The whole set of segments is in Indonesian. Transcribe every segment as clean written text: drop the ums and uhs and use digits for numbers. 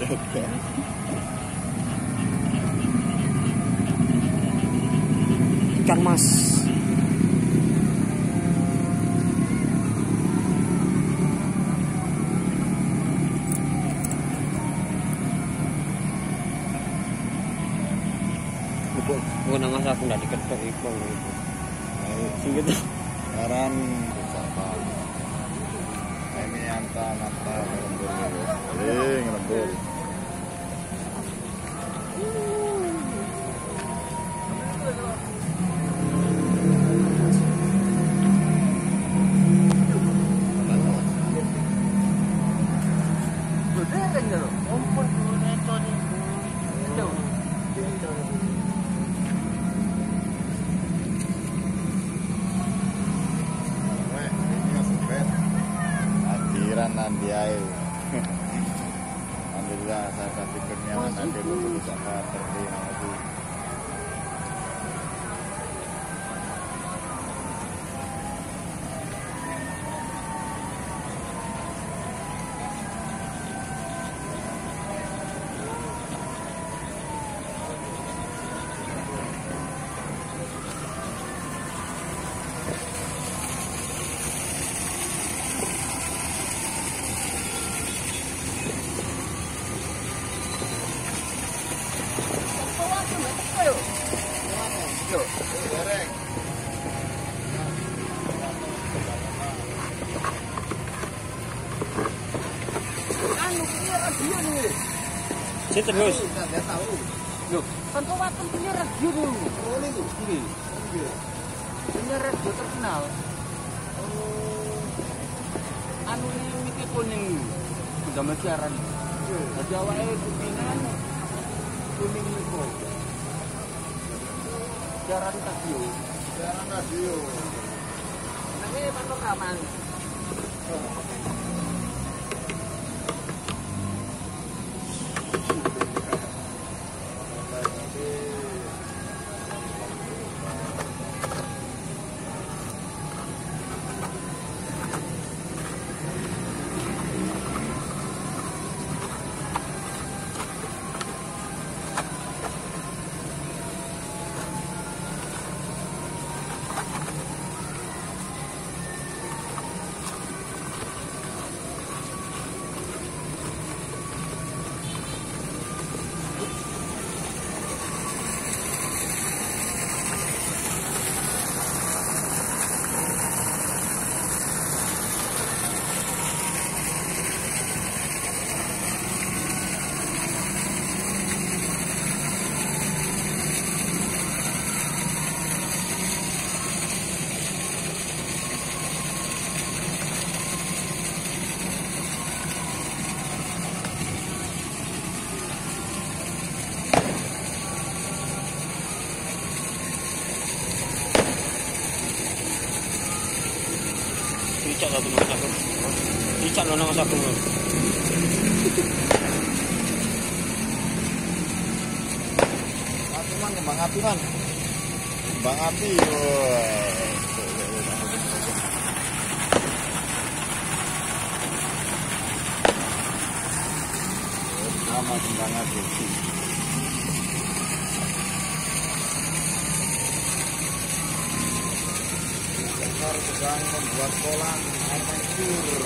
Ikan mas. Bukan nama saya aku nggak diketok ikan gitu. Singkat sekarang ini anta mata lembur. Nanti air. Alhamdulillah saya kasih kurnia nanti untuk bisa terima lagi. Si terus. Enggak tahu. Loh, kan kau waktu punya radio dulu. Oh ini tuh. Ini. Punya radio terkenal. Anu ini miki kuning. Sudah siaran. Jadi awalnya kuningan kuning itu. Siaran radio. Siaran radio. Nanti pantau kapan? Cicak satu nama aku. Cicak lo nama aku. Cuman kembang api man. Kembang api. Nama kembang api. Sedang membuat kolam air mancur.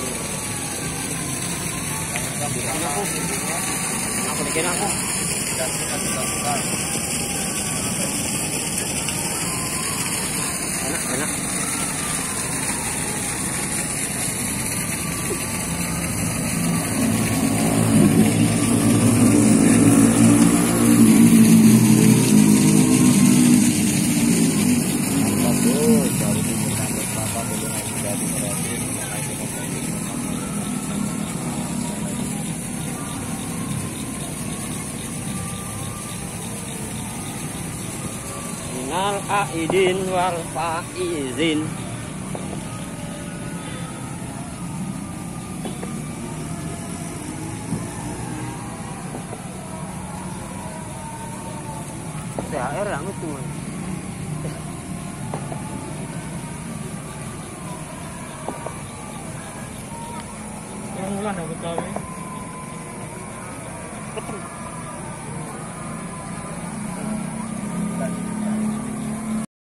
Aku bikin aku. Dan kita sedang Enak. Minal aidin wal faizin. THR yang itu. Yang ulang dapat kami. peteng.